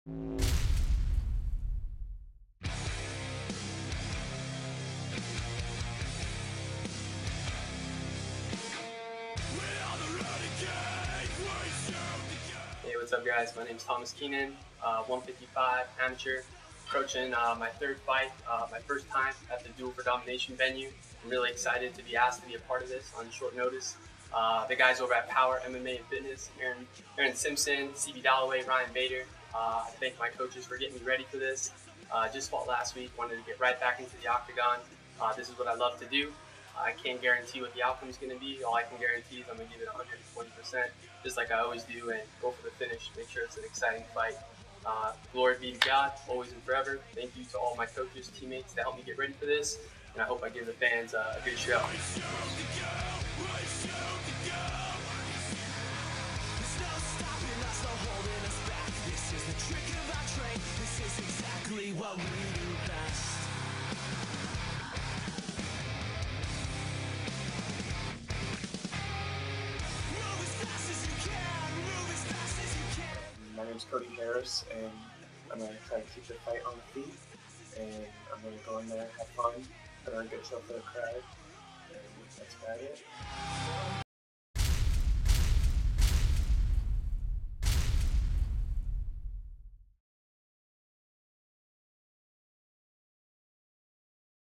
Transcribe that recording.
Hey, what's up guys? My name is Keenan, 155 amateur, approaching my third fight, my first time at the Duel for Domination venue. I'm really excited to be asked to be a part of this on short notice. The guys over at Power MMA and Fitness, Aaron Simpson, CB Dalloway, Ryan Bader. I thank my coaches for getting me ready for this. Just fought last week, wanted to get right back into the octagon. This is what I love to do. I can't guarantee what the outcome is going to be. All I can guarantee is I'm going to give it 120%, just like I always do, and go for the finish, make sure it's an exciting fight. Glory be to God, always and forever. Thank you to all my coaches, teammates that helped me get ready for this, and I hope I give the fans a good show. What we do best. Move as fast as you can, move as fast as you can. My name's Cody and I'm going to try to keep the fight on the feet, and I'm going to go in there, have fun, put on a good show for the crowd, and that's about it.